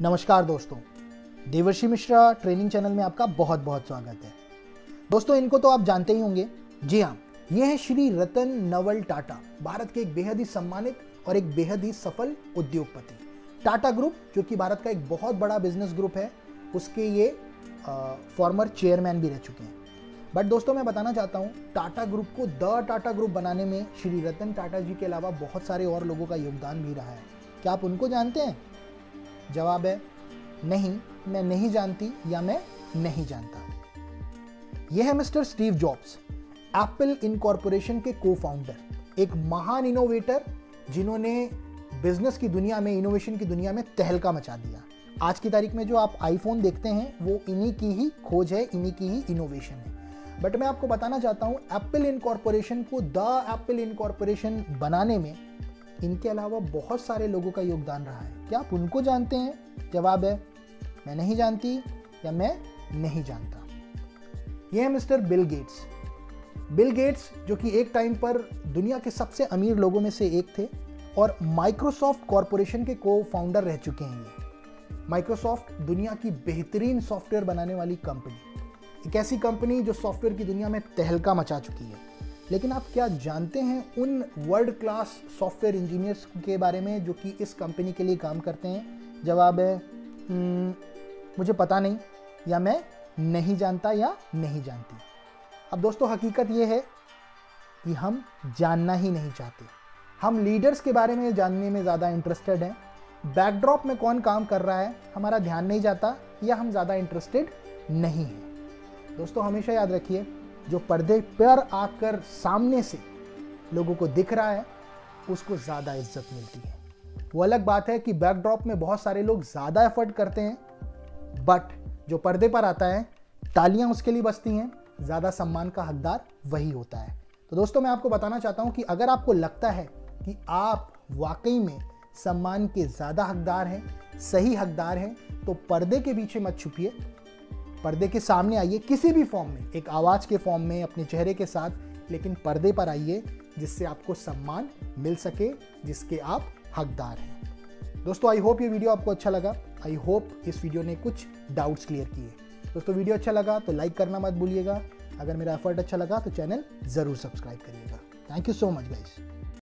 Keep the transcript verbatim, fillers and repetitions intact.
नमस्कार दोस्तों, देवर्षि मिश्रा ट्रेनिंग चैनल में आपका बहुत बहुत स्वागत है। दोस्तों, इनको तो आप जानते ही होंगे। जी हाँ, ये है श्री रतन नवल टाटा, भारत के एक बेहद ही सम्मानित और एक बेहद ही सफल उद्योगपति। टाटा ग्रुप, जो कि भारत का एक बहुत बड़ा बिजनेस ग्रुप है, उसके ये फॉर्मर चेयरमैन भी रह चुके हैं। बट दोस्तों, मैं बताना चाहता हूँ, टाटा ग्रुप को द टाटा ग्रुप बनाने में श्री रतन टाटा जी के अलावा बहुत सारे और लोगों का योगदान भी रहा है। क्या आप उनको जानते हैं? जवाब है नहीं, मैं नहीं जानती या मैं नहीं जानता। यह है mister Steve Jobs, Apple incorporation के को फाउंडर, एक महान इनोवेटर जिन्होंने बिजनेस की दुनिया में, इनोवेशन की दुनिया में तहलका मचा दिया। आज की तारीख में जो आप आईफोन देखते हैं, वो इन्हीं की ही खोज है, इन्हीं की ही इनोवेशन है। बट मैं आपको बताना चाहता हूं, एप्पल इनकॉर्पोरेशन को द एप्पल इनकॉर्पोरेशन बनाने में इनके अलावा बहुत सारे लोगों का योगदान रहा है। क्या आप उनको जानते हैं? जवाब है मैं नहीं जानती या मैं नहीं जानता। यह है mister Bill Gates. Bill Gates, जो कि एक टाइम पर दुनिया के सबसे अमीर लोगों में से एक थे और माइक्रोसॉफ्ट कॉरपोरेशन के को फाउंडर रह चुके हैं। ये माइक्रोसॉफ्ट दुनिया की बेहतरीन सॉफ्टवेयर बनाने वाली कंपनी, एक ऐसी कंपनी जो सॉफ्टवेयर की दुनिया में तहलका मचा चुकी है। लेकिन आप क्या जानते हैं उन वर्ल्ड क्लास सॉफ्टवेयर इंजीनियर्स के बारे में जो कि इस कंपनी के लिए काम करते हैं? जवाब है मुझे पता नहीं, या मैं नहीं जानता या नहीं जानती। अब दोस्तों, हकीकत ये है कि हम जानना ही नहीं चाहते। हम लीडर्स के बारे में जानने में ज़्यादा इंटरेस्टेड हैं। बैकड्रॉप में कौन काम कर रहा है, हमारा ध्यान नहीं जाता या हम ज़्यादा इंटरेस्टेड नहीं हैं। दोस्तों, हमेशा याद रखिए, जो पर्दे पर आकर सामने से लोगों को दिख रहा है, उसको ज़्यादा इज्जत मिलती है। वो अलग बात है कि बैकड्रॉप में बहुत सारे लोग ज़्यादा एफर्ट करते हैं, बट जो पर्दे पर आता है, तालियां उसके लिए बजती हैं, ज़्यादा सम्मान का हकदार वही होता है। तो दोस्तों, मैं आपको बताना चाहता हूं कि अगर आपको लगता है कि आप वाकई में सम्मान के ज़्यादा हकदार हैं, सही हकदार हैं, तो पर्दे के पीछे मत छुपिए, पर्दे के सामने आइए, किसी भी फॉर्म में, एक आवाज़ के फॉर्म में, अपने चेहरे के साथ, लेकिन पर्दे पर आइए, जिससे आपको सम्मान मिल सके, जिसके आप हकदार हैं। दोस्तों, आई होप ये वीडियो आपको अच्छा लगा। आई होप इस वीडियो ने कुछ डाउट्स क्लियर किए। दोस्तों, वीडियो अच्छा लगा तो लाइक करना मत भूलिएगा। अगर मेरा एफर्ट अच्छा लगा तो चैनल ज़रूर सब्सक्राइब करिएगा। Thank you so much guys.